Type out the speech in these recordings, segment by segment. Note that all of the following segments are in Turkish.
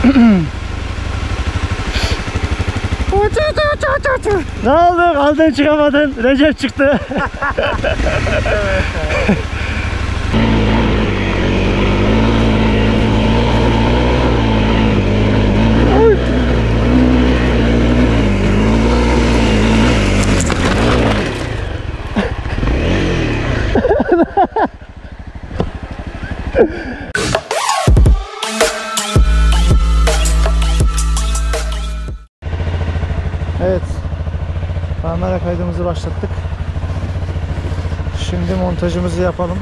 Ne oldu? Kaldın çıkamadın. Recep çıktı. Evet, kamera kaydımızı başlattık. Şimdi montajımızı yapalım.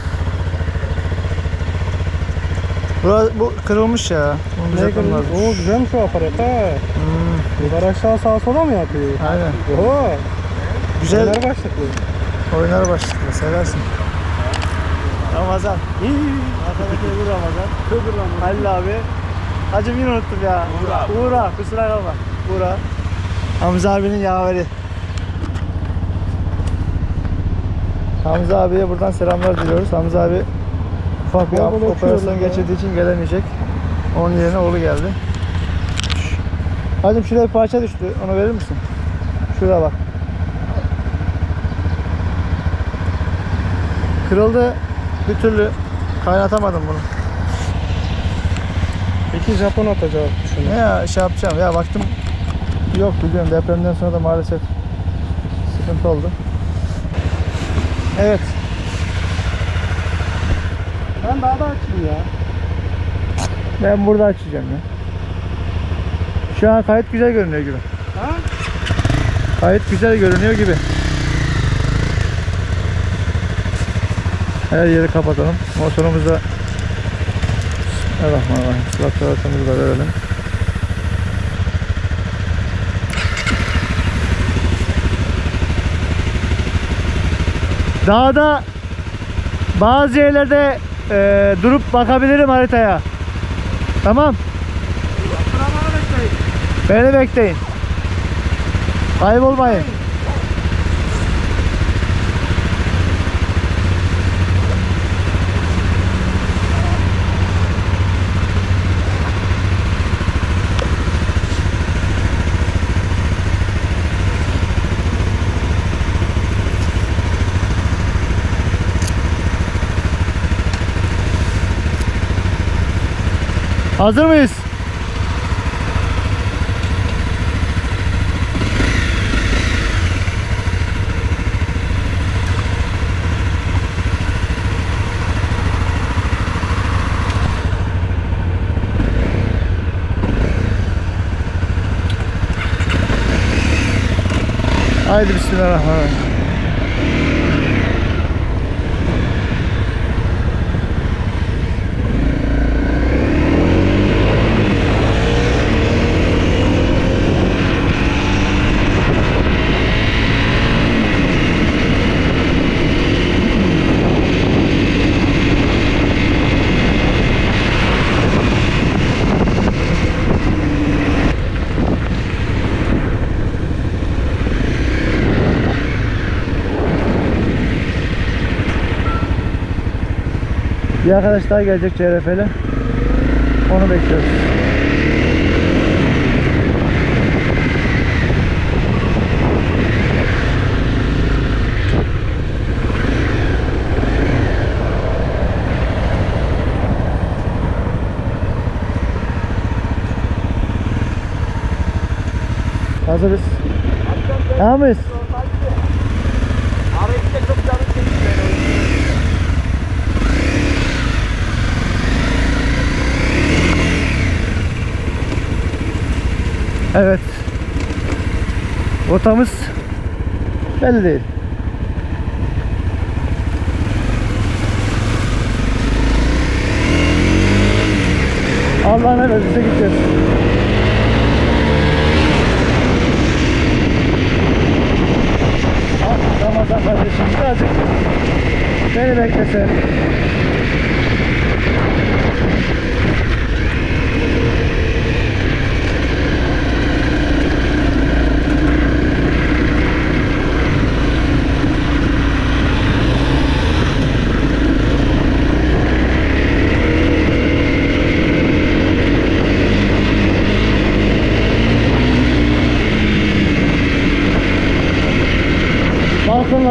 Bu kırılmış ya. Bunu düzeltmem lazım. Oo, güzelmiş o aparat ha. Yukarı aşağı sağa sola mı yapıyor? Aynen. Oo. Güzel. Oynar başladı. Oynar başladı. Seversin. Ramazan. Arkadaki öbür Ramazan. Öbür Ramazan. Halil abi. Hacım yine unuttum ya. Uğur abi. Kusura kalma. Uğur abi. Hamza abinin yaveri. Hamza abiye buradan selamlar diliyoruz. Hamza abi ufak bir operasyon geçirdiği için gelemeyecek. Onun yerine oğlu geldi. Hacım şuraya bir parça düştü. Onu verir misin? Şuraya bak. Kırıldı. Bir türlü kaynatamadım bunu. Peki Japon atacağız düşünün. Ne ya şey yapacağım ya baktım yok biliyorum depremden sonra da maalesef sıkıntı oldu. Evet. Ben daha da açayım ya. Ben burada açacağım ya. Şu an kayıt güzel görünüyor gibi. Ha? Kayıt güzel görünüyor gibi. Her yeri kapatalım. Motorumuzda Bismillahirrahmanirrahim. Sılatlarımızı da verelim. Dağda bazı yerlerde durup bakabilirim haritaya. Tamam. Beni bekleyin. Kaybolmayın. Hazır mıyız? Haydi bismillahirrahmanirrahim. Bir arkadaş daha gelecek CRF'yle. Onu bekliyoruz. Hazırız. Tamam mıyız? Evet. Rotamız belli değil. Allah ne verirse gideceğiz. Ramazan kardeşim birazcık beni beklese.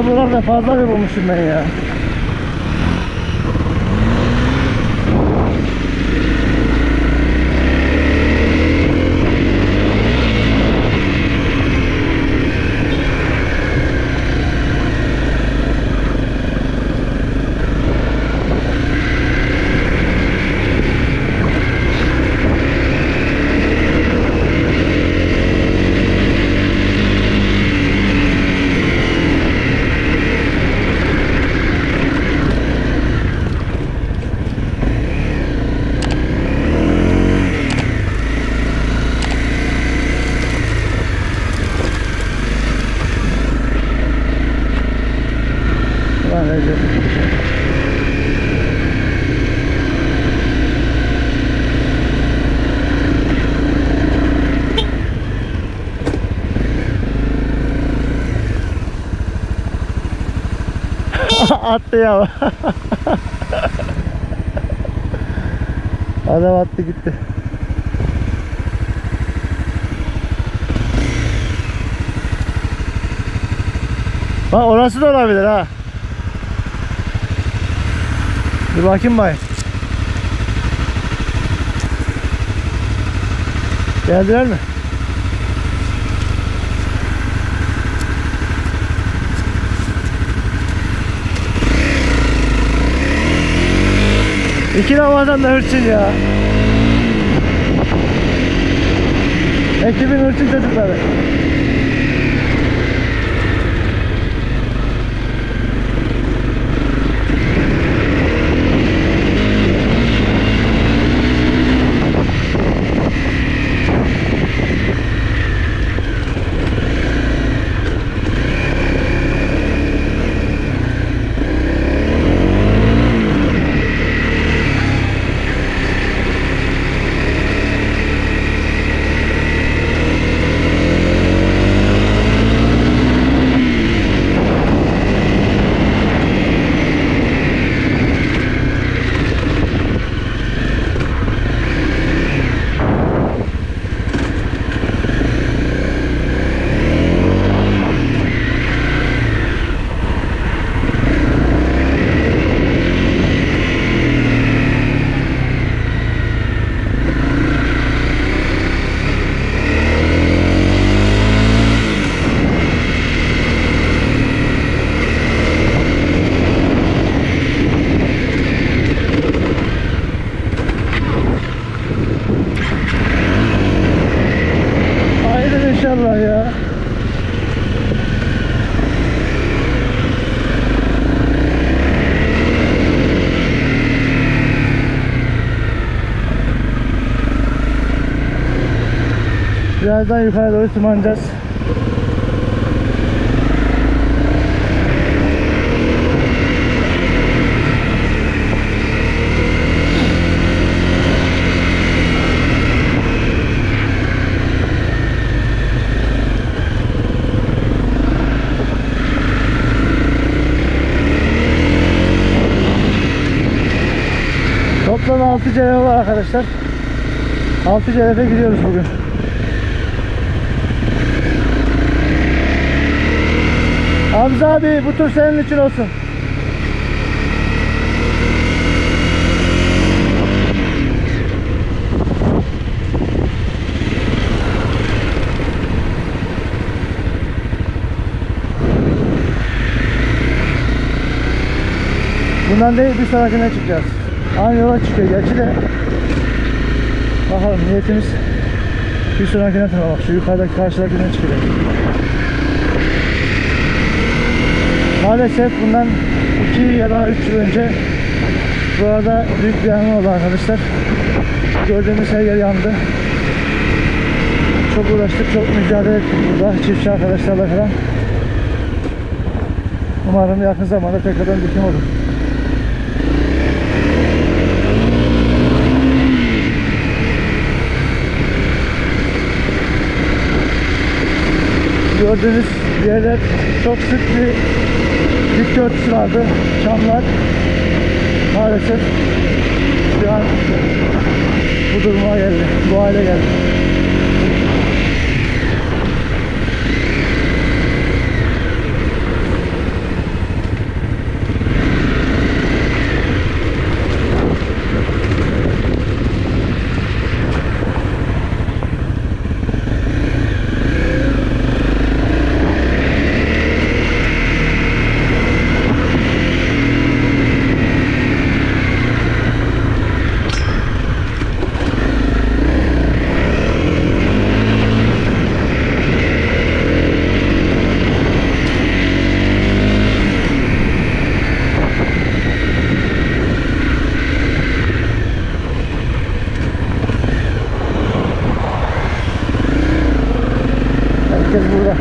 kablolar da fazla bir bulmuşum ben ya. Ulan Recep. Attı ya. Adam attı gitti. Bak orası da olabilir ha. Dur bakayım bay. Geldiler mi? İki Ramazan da hırçın ya. Ekibin hırçın çocukları. İnşallah ya. Birazdan yukarı doğru tırmanacağız. Toplam 6 CRF var arkadaşlar. 6 CRF'e gidiyoruz bugün. Hamza abi bu tur senin için olsun. Bundan değil bir sonrakine çıkacağız. Aynı yola çıkıyor gerçi de. Bakalım niyetimiz bir sonrakine tırmanmak. Şu yukarıdaki karşıdakine çıkacak. Maalesef bundan 2 ya da 3 yıl önce burada büyük bir yanma oldu arkadaşlar. Gördüğümüz her yer yandı. Çok uğraştık, çok mücadele ettik burada çiftçi arkadaşlarla falan. Umarım yakın zamanda tekrardan dikim olur. Gördüğünüz yerler çok sık bir bitki örtüsü vardı, çamlar. Maalesef şu an bu duruma geldi, bu hale geldi. gideceğiz burada.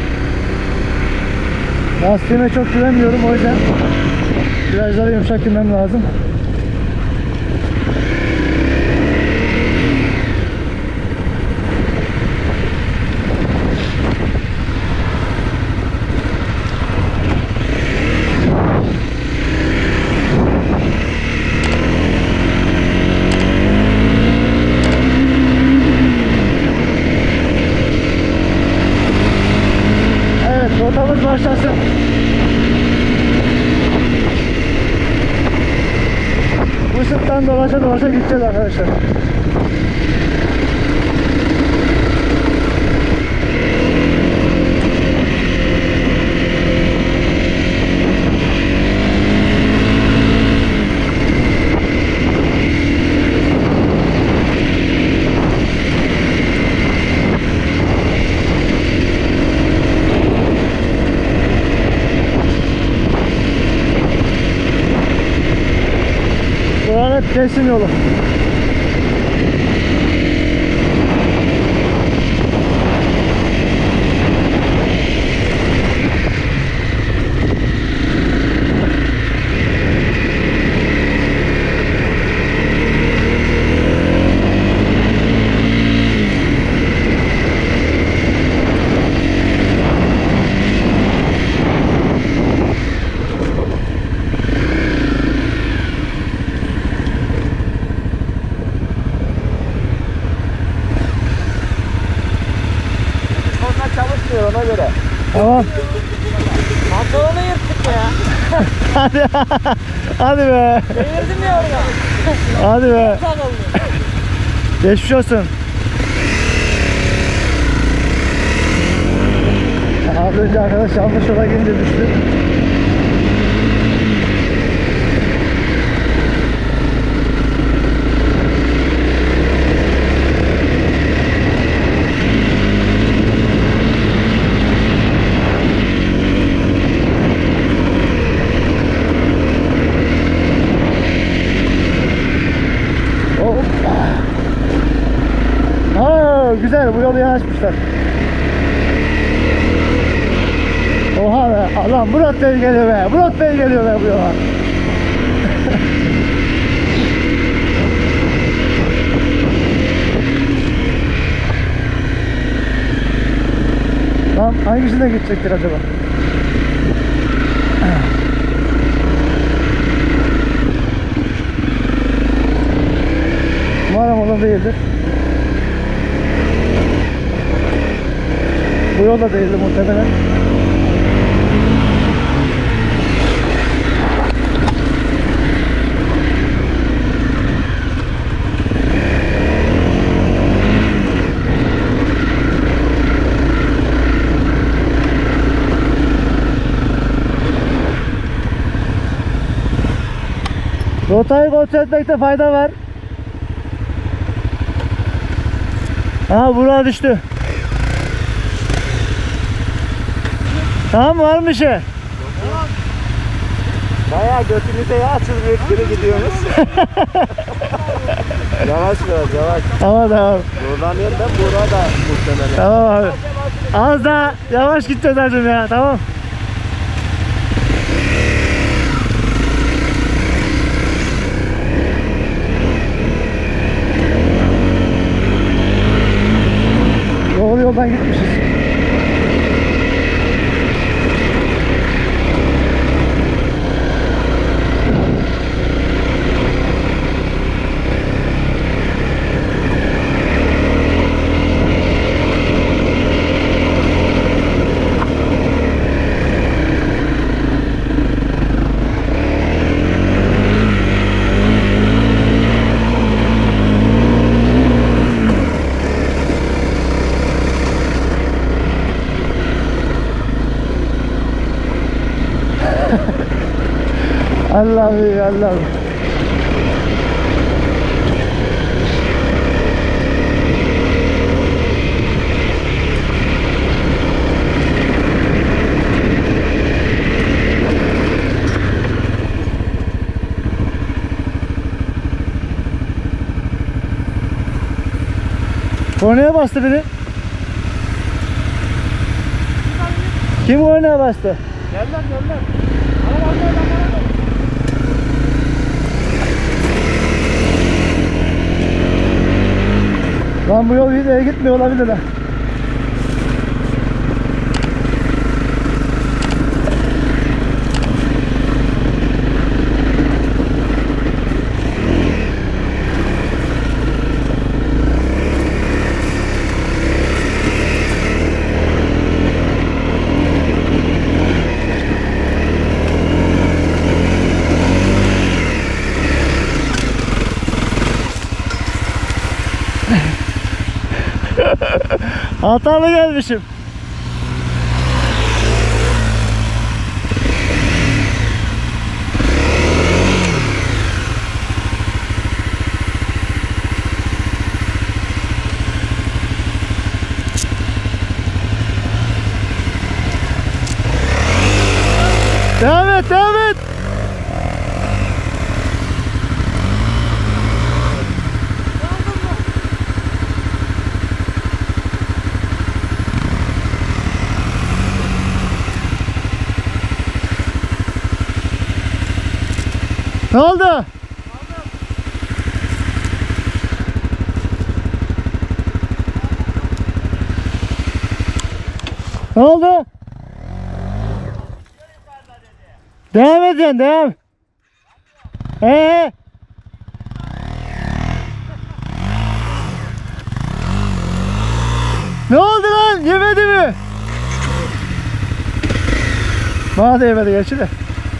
Lastiğime çok güvenmiyorum, o yüzden virajlara yumuşak girmem lazım. Evet, rotamız başlasın. Bu sırttan dolaşa dolaşa gideceğiz arkadaşlar. Buranın hep kesim yolu. Çalışmıyor ona göre. Tamam. Pantolonu yırttık ya. Hadi. Hadi be. Devirdim ya orada. Hadi be. Takıldı. Geçmiş olsun. Az önce arkadaş yanlış yola gelince düştü. Ha, güzel, bu yolu yanaşmışlar. Oha be, lan Murat Bey geliyor be, Murat Bey geliyor be bu yola. Lan hangisine gidecektir acaba? Umarım onun değildir. Bu yolda değildi muhtemelen. Rotayı kontrol etmekte fayda var. Aha, buraya düştü. Tamam mı, var mı şey? Bayağı götünüze yağ açılmıyor gibi gidiyorsunuz. Yavaş biraz yavaş. Tamam tamam. Zorlanıyorum ben burada muhtemelen. Tamam abi. Az daha yavaş gideceğiz hacım ya, tamam. Doğru yoldan gitmişiz. Allah'ım Allah'ım. Kornaya bastı biri. Kim oynaya bastı? Geldiler geldiler. Araba. Lan bu yol iyi gitmiyor olabilir ha. Hatalı gelmişim. Devam et, devam et. Ne oldu? Ne oldu? Devam edin, devam. Ne oldu lan? Yemedi mi? Bana da yemedi gerçi de.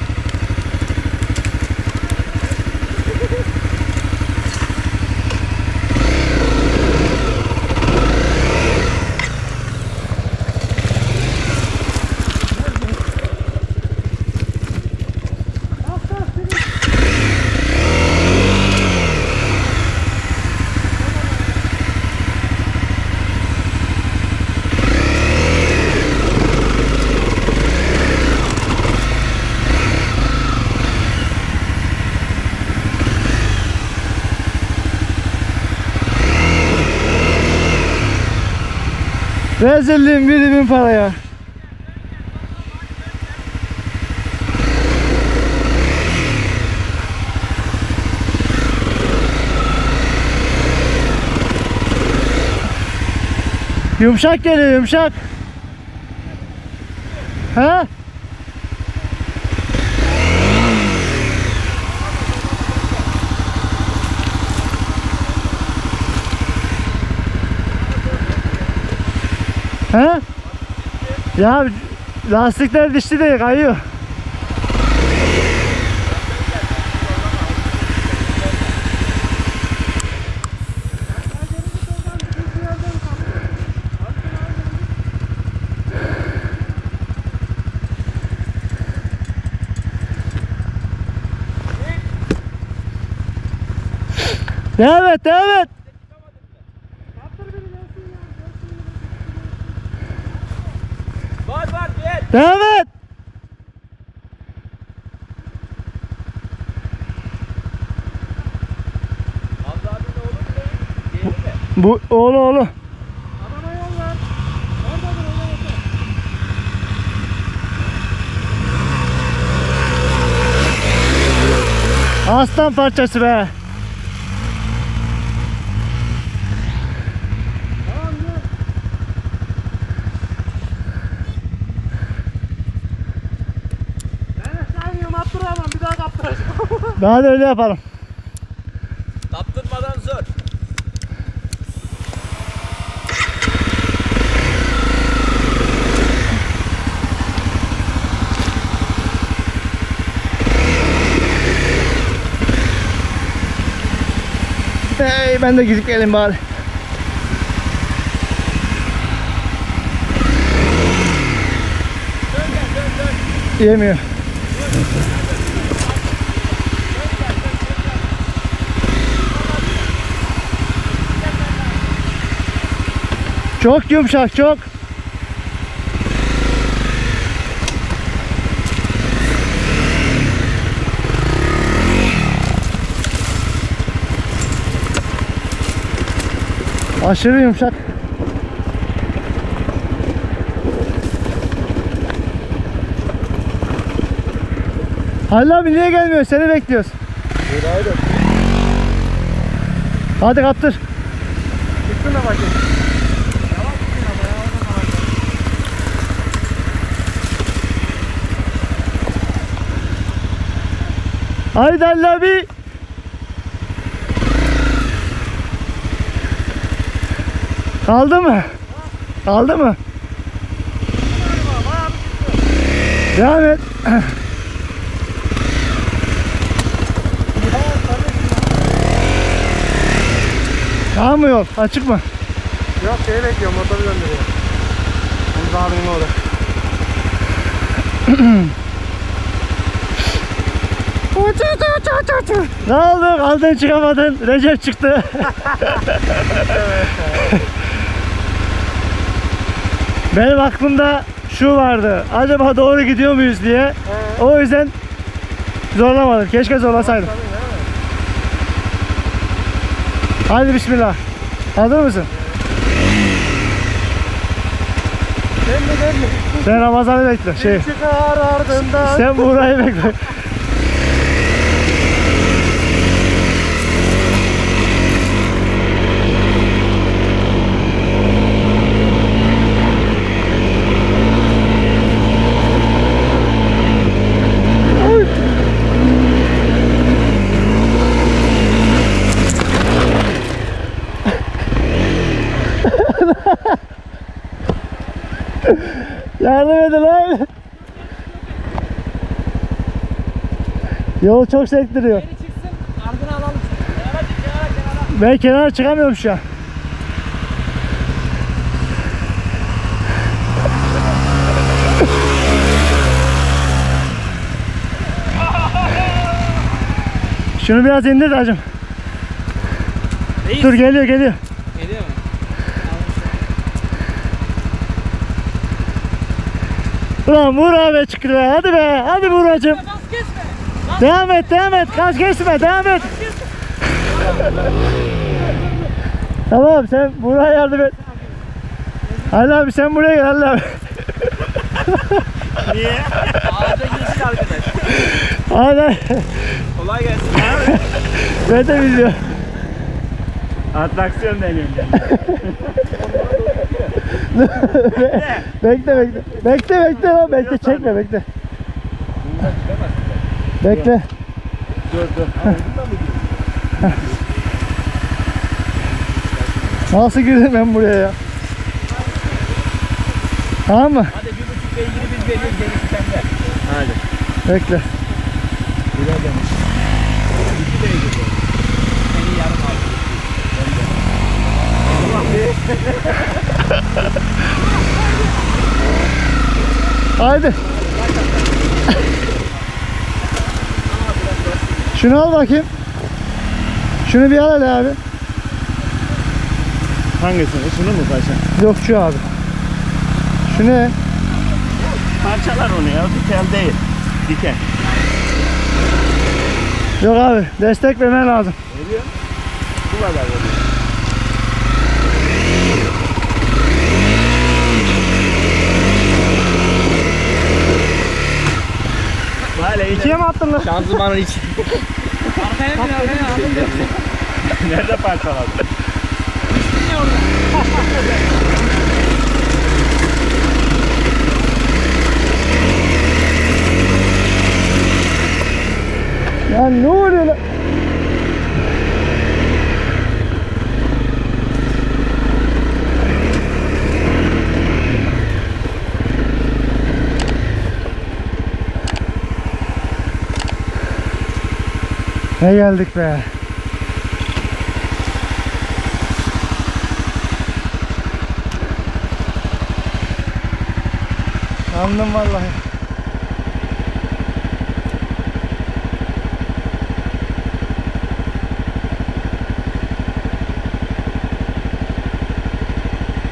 Rezilliğin 1.000 paraya. Yumuşak geliyor, yumuşak. Ha? Ha? Ya lastikler dişli değil, kayıyor. Devam et, devam et. Var gel. Devam et. Hamza abi ne olur mu? Diğeri mi? Bu oğlu. Adama yol ver. Oradadır orada. Aslan parçası be. Tamam gel. Ben aşağı iniyorum attıramam bir daha kaptıracağım. Daha da öyle yapalım. Kaptırmadan zor. Hey, ben de gidip geleyim bari. Yemiyor. Çok yumuşak, çok. Aşırı yumuşak. Halil abi niye gelmiyor? Seni bekliyoruz. Burayı Hadi kaptır. çıktın da bakayım. Haydi Halil abi. Kaldı mı? Kaldı mı? Devam et. Tamam mı yol? Açık mı? Yok şeyi bekliyorum, motoru gönderiyor. Hamza abinin orada. Ne oldu? Kaldın çıkamadın. Recep çıktı. Benim aklımda şu vardı. Acaba doğru gidiyor muyuz diye. O yüzden zorlamadım. Keşke zorlasaydım. Hadi bismillah. Hazır mısın? Sen Ramazan'ı bekle. Çıkar ardından. Sen burayı bekle. Yardım edin lan. Yol çok sektiriyor. Geri çıksın, ardına alalım. Kenara çık, kenara. Ben kenara çıkamıyorum şu an. Şunu biraz indir de hacım. Reis. Dur geliyor. Geliyor mu? Ulan vur abi çıktı be. Hadi be. Hadi vur hacım. Bas kesme. Devam et. Gaz geçme. Devam et. Tamam sen buraya yardım et. Halil abi sen buraya gel Halil abi. Niye? Ağaca girsin arkadaş. Aynen. Kolay gelsin. Ben de biliyorum. Atraksiyon deniyorum. Bekle. Bekle lan. Bekle çekme bekle. Bekle. Dur. Nasıl girdim ben buraya ya? Tamam mı? Hadi 1,5 beygiri biz veriyoruz, gerisi sende. Hadi. Bekle. Güzel demiş. 2 beygir bu. Seni yarım aldım. Haydi. Şunu al bakayım. Şunu bir al hadi abi. Hangisini? Şunu mu paşa? Yok şu abi. Şu ne? Parçalar onu ya, dikel değil. Dikel. Yok abi. Destek vermen lazım. Veriyor. Bu kadar veriyor. Hala İkiye mi attın lan? Şanzımanın içi. Arkaya bin, arkaya. Nerede parçaladın? Ya ne oluyor lan? Ne geldik be. Yandım vallahi.